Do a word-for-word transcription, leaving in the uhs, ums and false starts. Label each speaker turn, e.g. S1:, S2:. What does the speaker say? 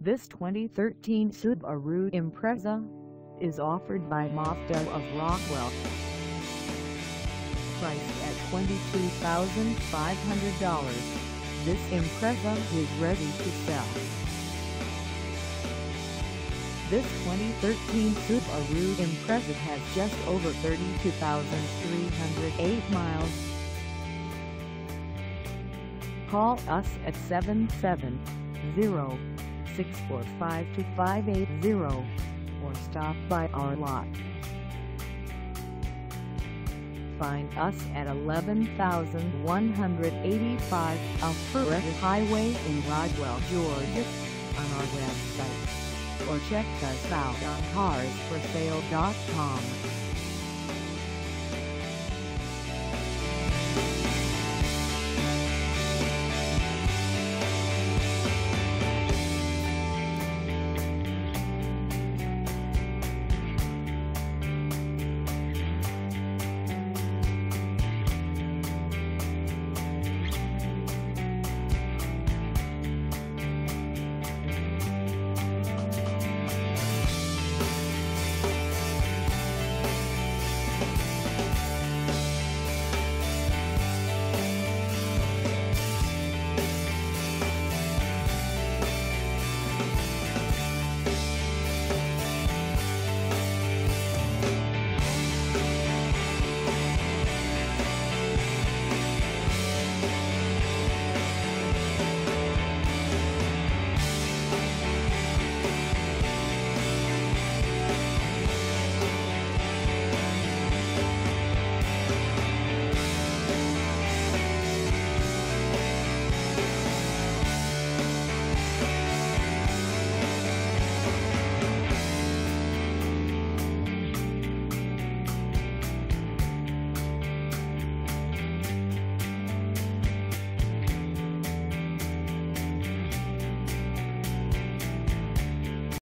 S1: This twenty thirteen Subaru Impreza is offered by Mazda of Roswell. Priced at twenty-two thousand five hundred dollars, this Impreza is ready to sell. This twenty thirteen Subaru Impreza has just over thirty-two thousand three hundred eight miles. Call us at seven seven zero, six four five, two five eight zero or stop by our lot. Find us at eleven thousand one hundred eighty-five Alpharetta Highway in Roswell, Georgia on our website, or check us out on cars for sale dot com.